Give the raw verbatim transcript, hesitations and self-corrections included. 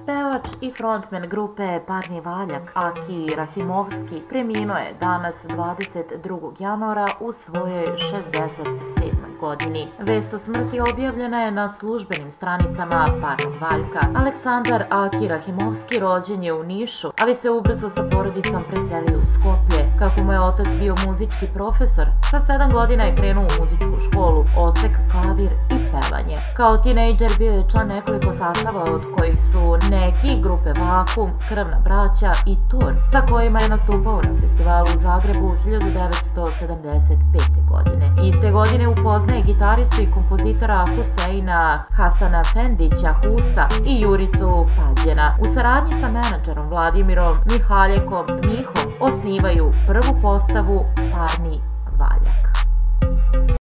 Pevač i frontmen grupe Parni Valjak Aki Rahimovski preminuo je danas dvadeset drugog januara u svojoj šezdeset sedmoj godini. Vest o smrti objavljena je na službenim stranicama Parnog Valjka. Aleksandar Aki Rahimovski rođen je u Nišu, ali se ubrzo sa porodicom preselio u Skoplje. Kako mu je otac bio muzički profesor, sa sedam godina je krenuo u muzičku školu, odsek klavir i pevanje. Kao tinejdžer bio je član nekoliko sastava, od kojih su neki grupe Vakum, Krvna braća i Tur, sa kojima je nastupao na festivalu u Zagrebu hiljadu devetsto sedamdeset pete. godine. Iste godine upoznaje gitaristu i kompozitora Huseina Hasana Fendića Husa i Juricu Pađena. U saradnji sa menadžerom Vladimirom Mihaljekom Mihom osnivaju prvu postavu Parni Valjak.